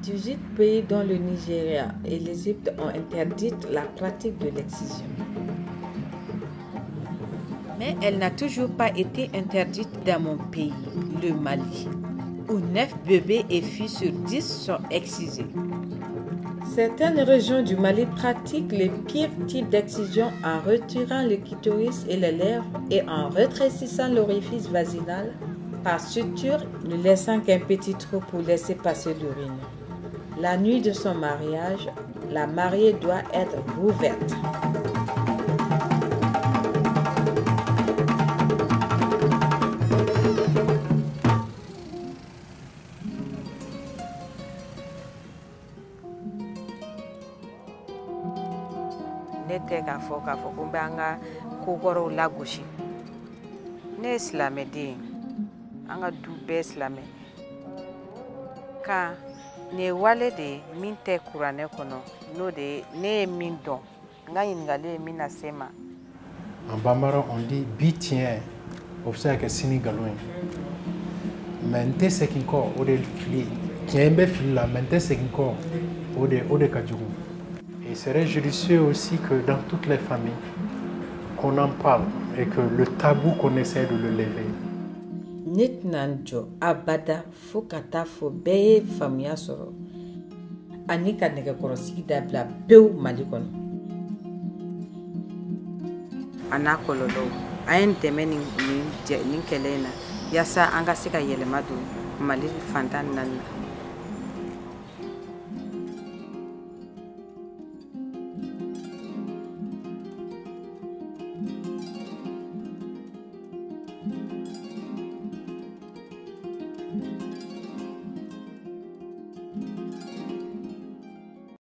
18 pays dont le Nigeria et l'Égypte ont interdit la pratique de l'excision. Mais elle n'a toujours pas été interdite dans mon pays, le Mali, où 9 bébés et filles sur 10 sont excisés. Certaines régions du Mali pratiquent les pires types d'excision en retirant le clitoris et les lèvres et en rétrécissant l'orifice vaginal par suture, ne laissant qu'un petit trou pour laisser passer l'urine. La nuit de son mariage, la mariée doit être rouverte. Ne tɛ k'a fɔ ko n bɛ an ka kokɔrɔw lagosi. Ne ye silamɛden, an ka du bɛɛ silamɛ. Ka nin ye wale de ye min tɛ kuranɛ kɔnɔ, n'o de ye ne ye min dɔn. N ka ɲininkali ye min na se ma. En bambara on dit bi tiɲɛ o bɛ se ka kɛ sini nkalon ye. Mais n tɛ segin kɔ o de fili tiɲɛ bɛ fili la mais n tɛ segin kɔ o de ka jugu. Il serait judicieux aussi que dans toutes les familles, qu'on en parle et que le tabou qu'on essaie de le lever. Nit nanjo abada fo ka taa fɔ bɛɛ ye faamuya sɔrɔ ani ka nɛgɛkɔrɔsigi dabila pewu Mali kɔnɔ. A n'a kɔlɔlɔw a ye n dɛmɛ nin kɛlɛ in na yaasa an ka se ka yɛlɛma don Mali fantan naani na.